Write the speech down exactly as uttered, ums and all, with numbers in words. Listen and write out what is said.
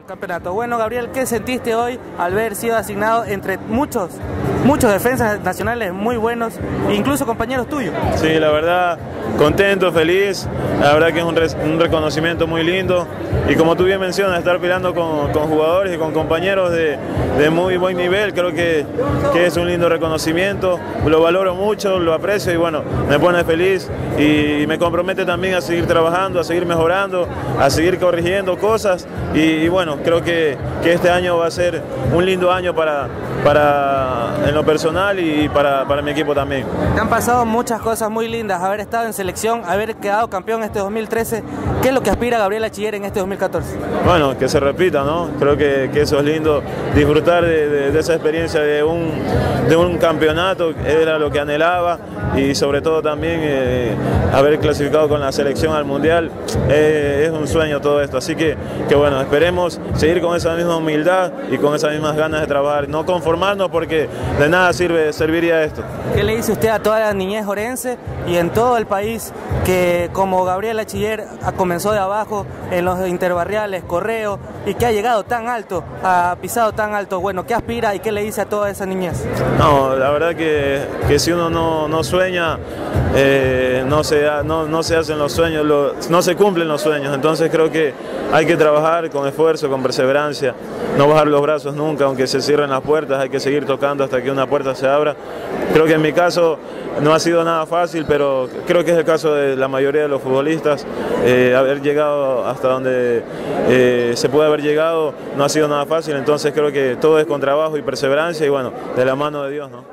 el campeonato. Bueno, Gabriel, ¿qué sentiste hoy al haber sido asignado entre muchos, muchos defensas nacionales muy buenos, incluso compañeros tuyos? Sí, la verdad, contento, feliz, la verdad que es un, re un reconocimiento muy lindo y como tú bien mencionas, estar peleando con, con jugadores y con compañeros de, de muy buen nivel, creo que, que es un lindo reconocimiento, lo valoro mucho, lo aprecio y bueno, me pone feliz y me compromete también a seguir trabajando, a seguir mejorando, a seguir corrigiendo cosas y, y bueno, creo que, que este año va a ser un lindo año para, para en lo personal y para, para mi equipo también. Te han pasado muchas cosas muy lindas, haber estado en selección, haber quedado campeón este dos mil trece. ¿Qué es lo que aspira Gabriel Achiller en este dos mil catorce? Bueno, que se repita, ¿no? Creo que, que eso es lindo, disfrutar de, de, de esa experiencia de un, de un campeonato, era lo que anhelaba y sobre todo también eh, haber clasificado con la selección al Mundial, eh, es un sueño todo esto, así que, que bueno, esperemos seguir con esa misma humildad y con esas mismas ganas de trabajar, no conformarnos porque de nada sirve, serviría esto. ¿Qué le dice usted a toda la niñez orense y en todo el país que como Gabriel Achiller comenzó de abajo en los interbarriales, Correo, y que ha llegado tan alto, ha pisado tan alto? Bueno, ¿qué aspira y qué le dice a toda esa niñez? No, la verdad que, que si uno no, no sueña, eh, no, se, no, no se hacen los sueños, lo, no se cumplen los sueños, entonces creo que hay que trabajar con esfuerzo, con perseverancia, no bajar los brazos nunca, aunque se cierren las puertas, hay que seguir tocando hasta que una puerta se abra. Creo que en mi caso no ha sido nada fácil, pero creo que es el caso de la mayoría de los futbolistas, eh, haber llegado hasta donde eh, se puede haber llegado no ha sido nada fácil, entonces creo que todo es con trabajo y perseverancia y bueno, de la mano de Dios, ¿no?